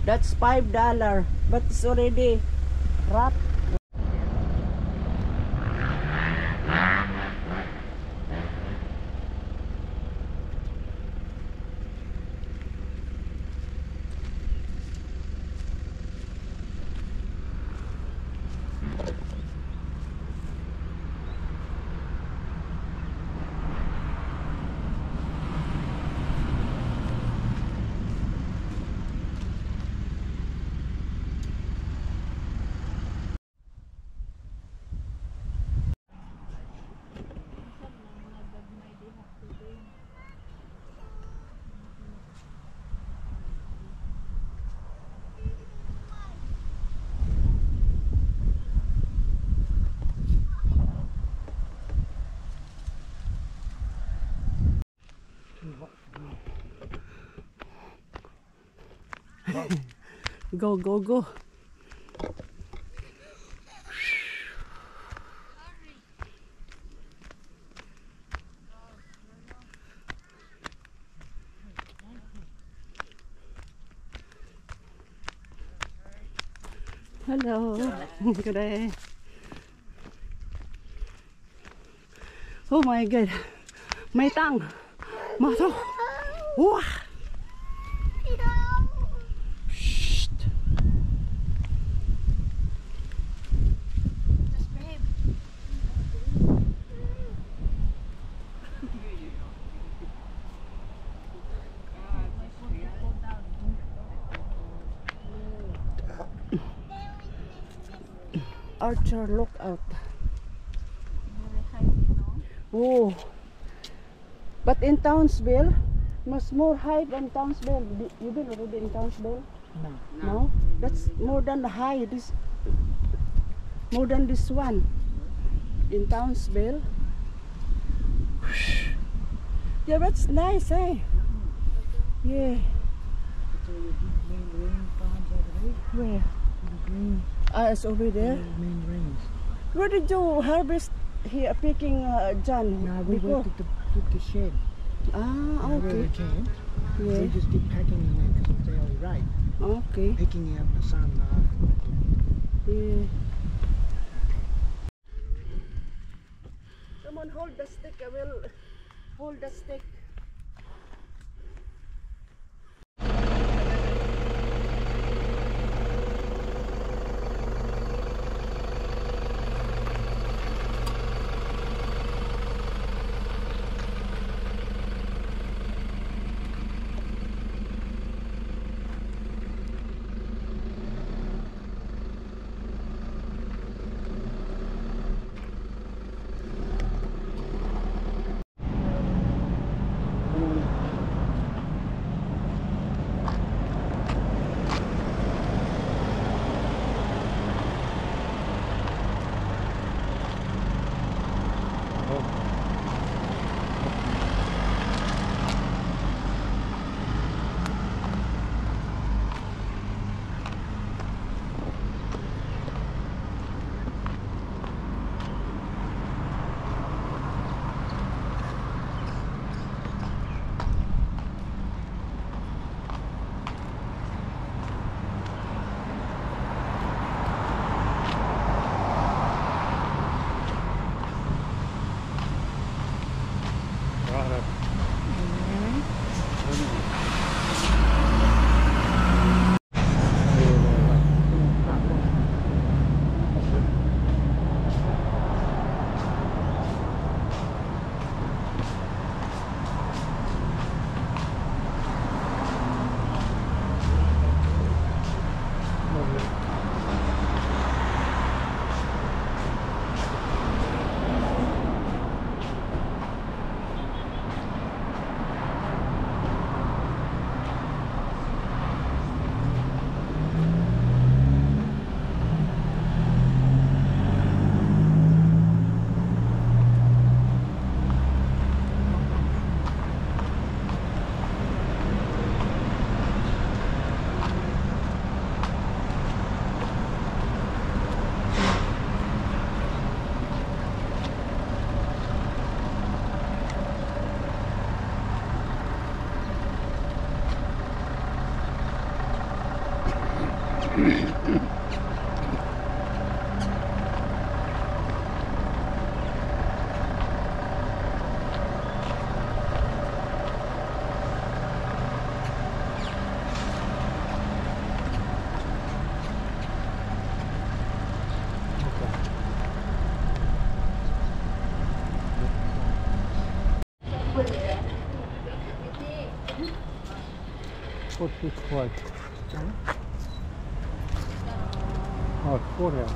That's $5, but it's already wrapped. Go, go, go. Hello. Good day. Oh my God. May tang. Mato. Wah. Archer lookout. Oh, but in Townsville, much more high than Townsville. You been already in Townsville? No. No, that's more than the high. This more than this one in Townsville. Yeah, that's nice, eh? Yeah. Where? Ah, it's over there. Main rings. Where did you harvest here, picking John? No, we before? worked at the shed. Ah, Where okay. we camped. Yeah. We just did packing in there because it's early rate. Okay. Picking out the sun. Yeah. Someone hold the stick. I will hold the stick. What's this place? Oh, it's courthouse.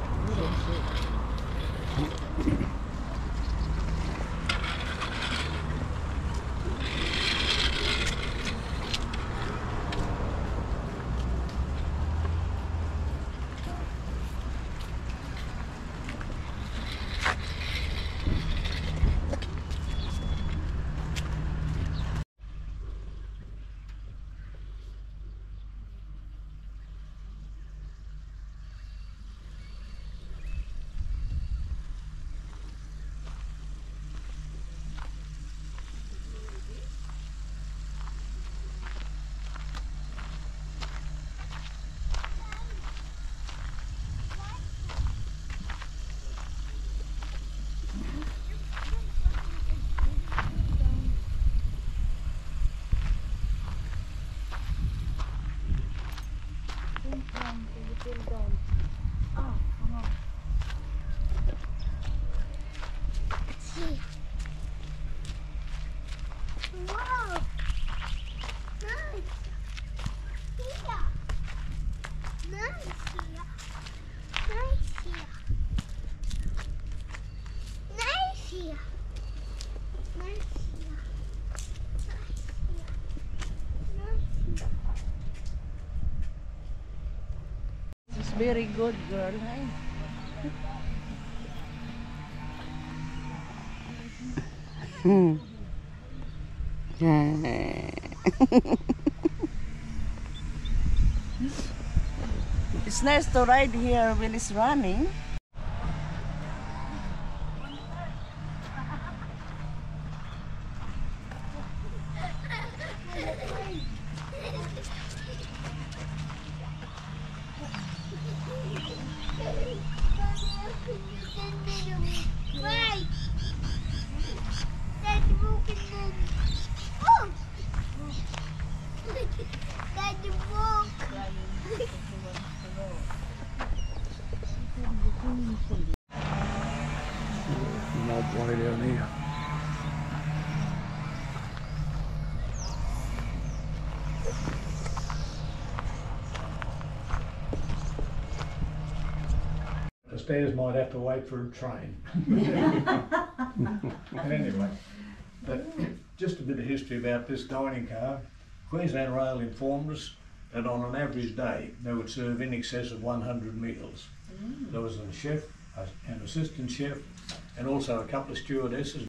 Wow! Nice! Here! Nice here! Nice here! Nice here! Nice here! Nice here! Nice here! It's very good, girl. Hey? It's nice to ride here when it's running. Right! That's broken then. Oh! That's broke. Mud way down here. The stairs might have to wait for a train. Anyway, but just a bit of history about this dining car. Queensland Rail informed us that on an average day they would serve in excess of 100 meals. There was a chef, an assistant chef, and also a couple of stewardesses.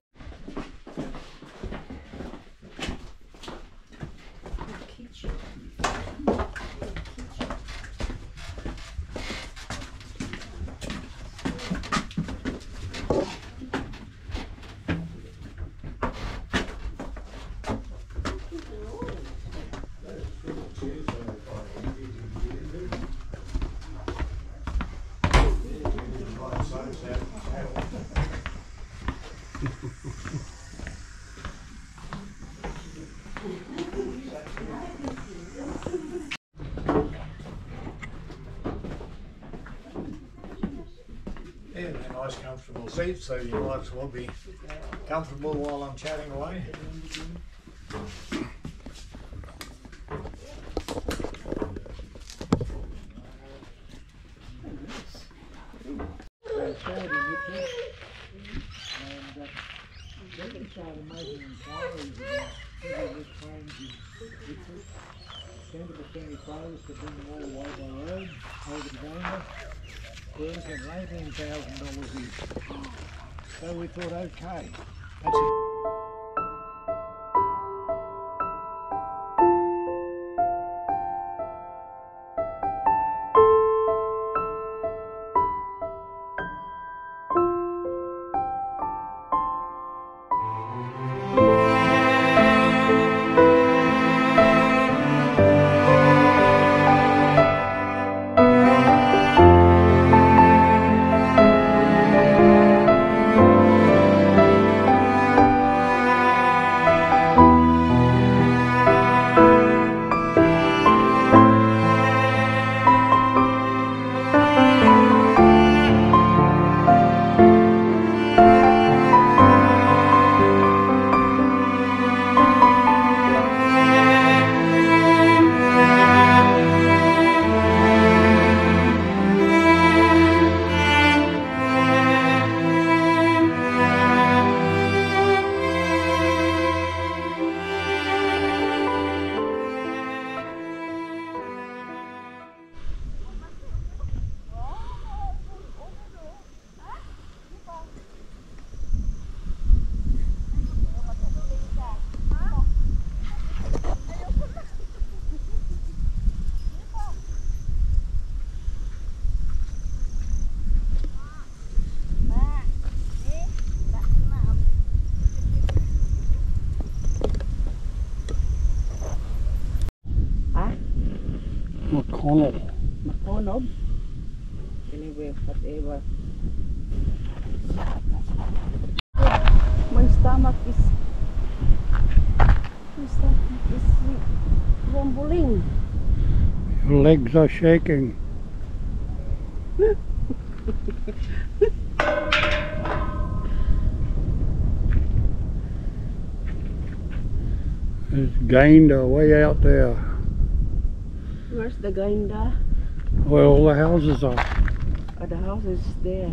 Yeah, they're nice comfortable seats, so you might as well be comfortable while I'm chatting away. Closed to bring them all away by road over to Gayndah. We're looking at $18,000 each. So we thought, okay, that's it. McConnell. McConnell. Anyway, whatever. My stomach is rumbling. Your legs are shaking. There's Gayndah way out there, Where's the Gayndah? where all the houses are. Oh, the house is there.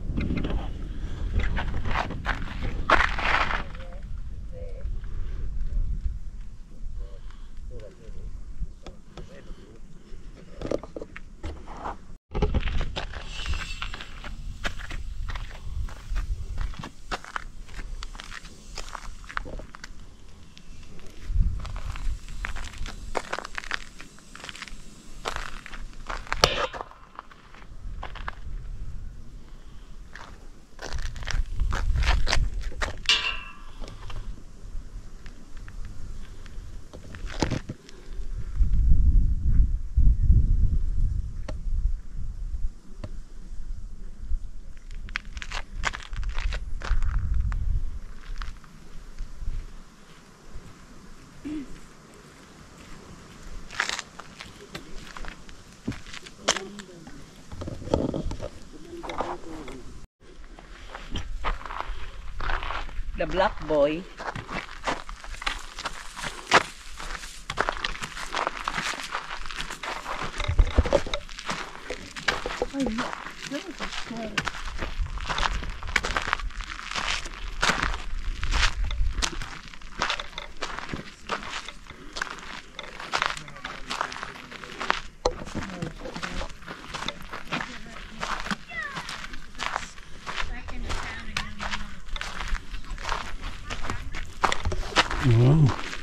The black boy. Wow.